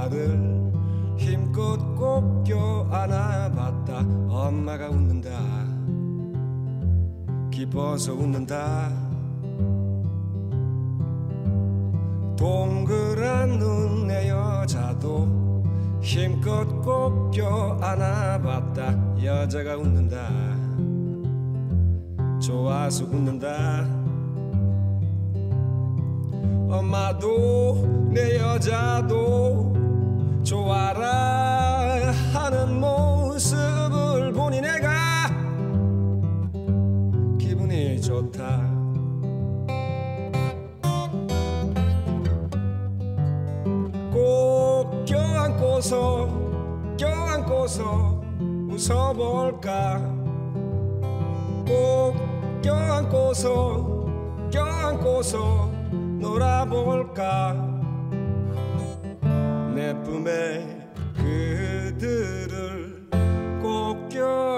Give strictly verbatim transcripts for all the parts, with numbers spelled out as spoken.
엄마를 힘껏 꼭 껴안아봤다. 엄마가 웃는다. 기뻐서 웃는다. 동그란 눈의 여자도 힘껏 꼭 껴안아봤다. 여자가 웃는다. 좋아서 웃는다. 엄마도 내 여자도 좋아라 하는 모습을 보니 내가 기분이 좋다. 꼭 껴안고서 껴안고서 웃어볼까. 꼭 껴안고서 껴안고서 놀아볼까. 내 품에 그들을 꼭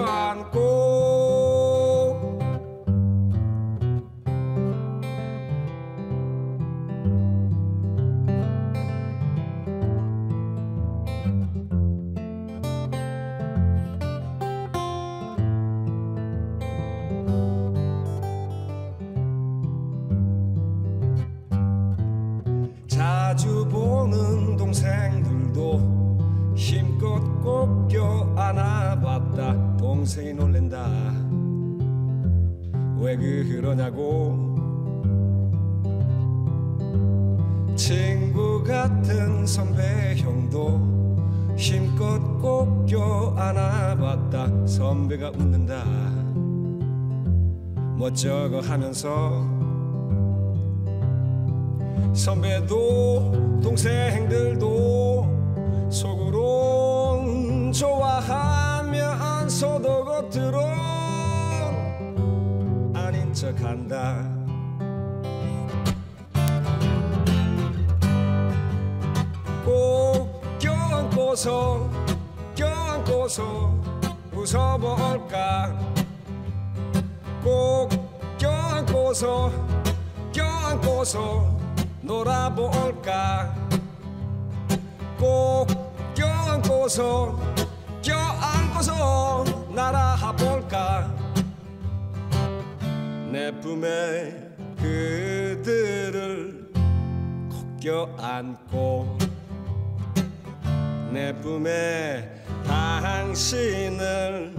껴안고 자주 보는 동생들도 힘껏 꼭 껴안아봤다. 동생이 놀랜다. 왜 그러냐고. 친구 같은 선배 형도 힘껏 꼭 껴안아봤다. 선배가 웃는다. 멋쩍어 하면서 선배도 동생들도 속으론 좋아하면서도 겉으론 아닌 척한다. 꼭 껴안고서 껴안고서 웃어볼까. 꼭 껴안고서 껴안고서 놀아볼까. 꼭 껴안고서 껴안고서 날아볼까. 내 품에 그들을 꼭 껴안고 내 품에 당신을